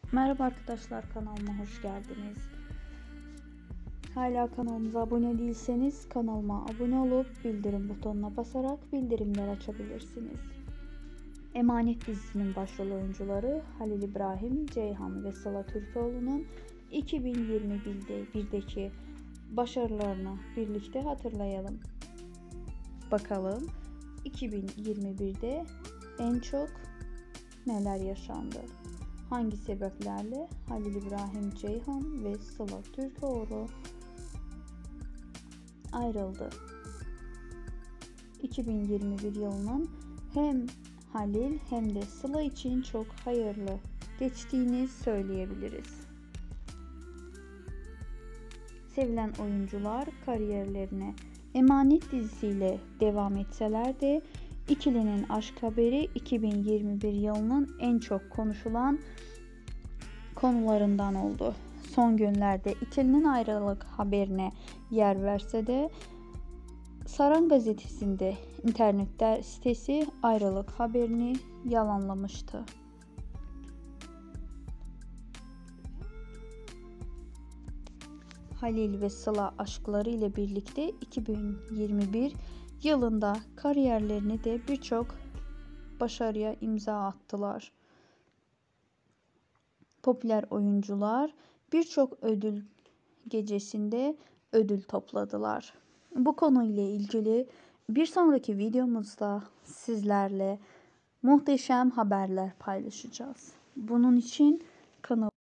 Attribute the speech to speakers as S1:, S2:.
S1: Merhaba arkadaşlar, kanalıma hoş geldiniz. Hala kanalımıza abone değilseniz kanalıma abone olup bildirim butonuna basarak bildirimler açabilirsiniz. Emanet dizisinin başrol oyuncuları Halil İbrahim Ceyhan ve Sıla Türkoğlu'nun 2021'deki başarılarını birlikte hatırlayalım. Bakalım 2021'de en çok neler yaşandı? Hangi sebeplerle Halil İbrahim Ceyhan ve Sıla Türkoğlu ayrıldı? 2021 yılının hem Halil hem de Sıla için çok hayırlı geçtiğini söyleyebiliriz. Sevilen oyuncular kariyerlerine Emanet dizisiyle devam etseler de ikilinin aşk haberi 2021 yılının en çok konuşulan konularından oldu. Son günlerde ikilinin ayrılık haberine yer verse de Saran gazetesinde internet sitesi ayrılık haberini yalanlamıştı. Halil ve Sıla aşkları ile birlikte 2021 yılında kariyerlerine de birçok başarıya imza attılar. Popüler oyuncular birçok ödül gecesinde ödül topladılar. Bu konuyla ilgili bir sonraki videomuzda sizlerle muhteşem haberler paylaşacağız. Bunun için